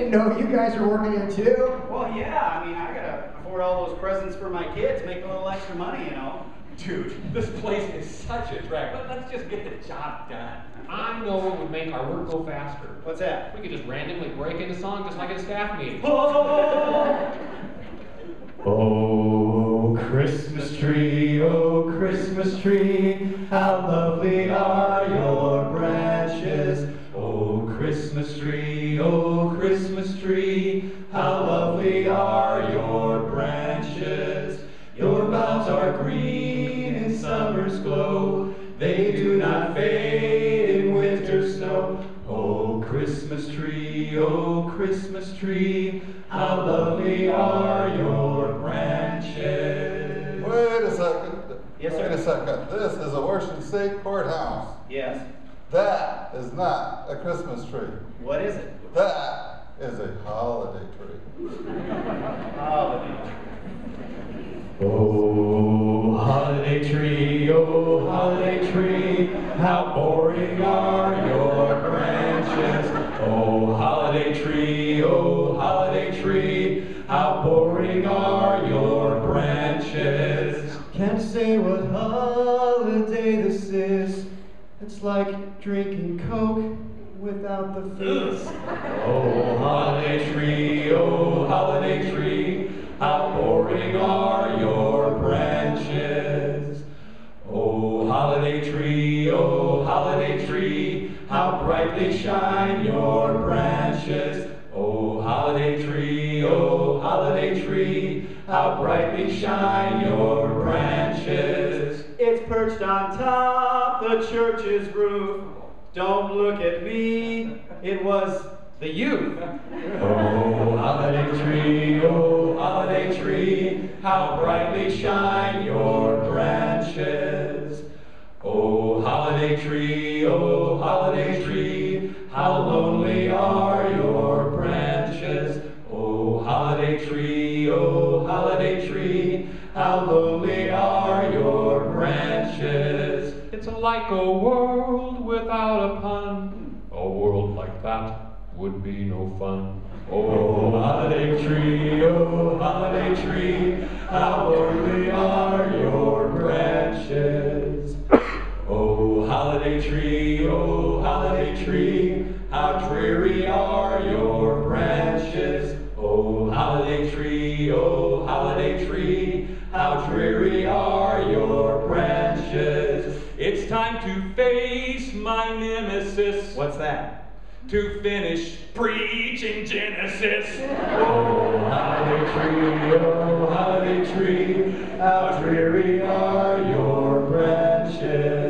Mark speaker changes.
Speaker 1: didn't know you guys were working in too.
Speaker 2: Well, yeah, I mean, I gotta afford all those presents for my kids, make a little extra money, you know.
Speaker 3: Dude, this place is such a drag. Let's just get the job done.
Speaker 4: I know what would make our work go faster.
Speaker 2: What's that?
Speaker 4: We could just randomly break into song just like at a staff meeting.
Speaker 2: Oh!
Speaker 5: Oh, Christmas tree, how lovely are your branches. Oh, Christmas tree, how lovely are your branches. Your boughs are green in summer's glow, they do not fade in winter's snow. Oh, Christmas tree, how lovely are your branches.
Speaker 6: Wait a second.
Speaker 2: Yes, sir.
Speaker 6: Wait a second. This is a Washington State Courthouse.
Speaker 2: Yes.
Speaker 6: That is not a Christmas tree.
Speaker 2: What is it?
Speaker 6: That is a holiday tree.
Speaker 2: Holiday.
Speaker 5: Oh, holiday tree, how boring are your branches. Oh, holiday tree, how boring are your branches. Can't say what holiday this is. It's like drinking Coke without the fizz. Oh, holiday tree, how boring are your branches. Oh, holiday tree, how brightly shine your branches. Oh, holiday tree, how brightly shine your branches.
Speaker 2: It's perched on top the church's roof. Don't look at me, it was the youth.
Speaker 5: Oh, holiday tree, how brightly shine your branches. Oh, holiday tree, how lonely are your branches. Oh, holiday tree, how lonely are your branches.
Speaker 4: It's like a world without a pun. A world like that would be no fun.
Speaker 5: Oh, holiday tree, how lonely are your branches. Oh, holiday tree, how dreary are your branches. Oh, holiday tree, how dreary are your branches. It's time to face my nemesis.
Speaker 2: What's that?
Speaker 3: To finish preaching Genesis.
Speaker 5: Oh, holiday tree, how dreary are your branches.